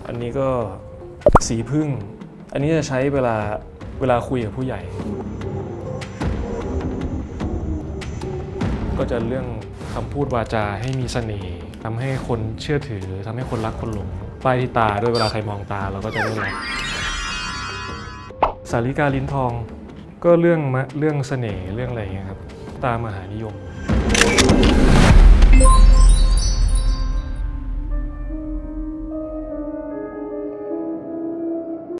อันนี้ก็สีผึ้งอันนี้จะใช้เวลาคุยกับผู้ใหญ่ก็จะเรื่องคำพูดวาจาให้มีเสน่ห์ทำให้คนเชื่อถือทำให้คนรักคนหลงป้ายที่ตาด้วยเวลาใครมองตาเราก็จะได้รักสาริกาลิ้นทองก็เรื่องเสน่ห์เรื่องอะไรอย่างเงี้ยครับตามมหานิยม